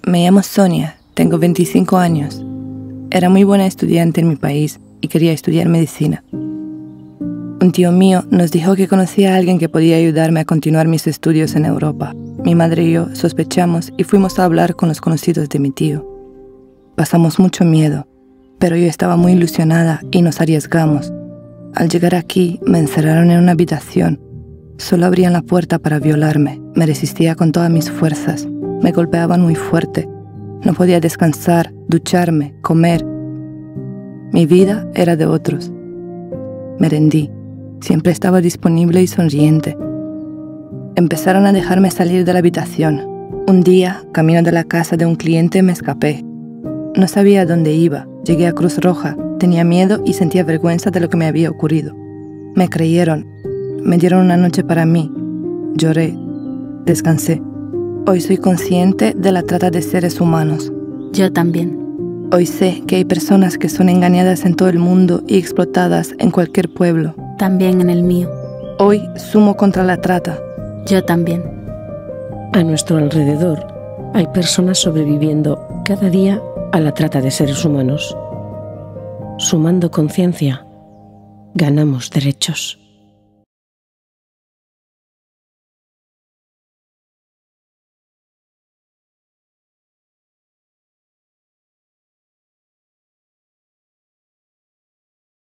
Me llamo Sonia, tengo 25 años. Era muy buena estudiante en mi país y quería estudiar medicina. Un tío mío nos dijo que conocía a alguien que podía ayudarme a continuar mis estudios en Europa. Mi madre y yo sospechamos y fuimos a hablar con los conocidos de mi tío. Pasamos mucho miedo, pero yo estaba muy ilusionada y nos arriesgamos. Al llegar aquí, me encerraron en una habitación. Solo abrían la puerta para violarme. Me resistía con todas mis fuerzas. Me golpeaban muy fuerte. No podía descansar, ducharme, comer. Mi vida era de otros. Me rendí. Siempre estaba disponible y sonriente. Empezaron a dejarme salir de la habitación. Un día, camino de la casa de un cliente, me escapé. No sabía a dónde iba. Llegué a Cruz Roja. Tenía miedo y sentía vergüenza de lo que me había ocurrido. Me creyeron. Me dieron una noche para mí. Lloré. Descansé. Hoy soy consciente de la trata de seres humanos. Yo también. Hoy sé que hay personas que son engañadas en todo el mundo y explotadas en cualquier pueblo. También en el mío. Hoy sumo contra la trata. Yo también. A nuestro alrededor hay personas sobreviviendo cada día a la trata de seres humanos. Sumando conciencia, ganamos derechos.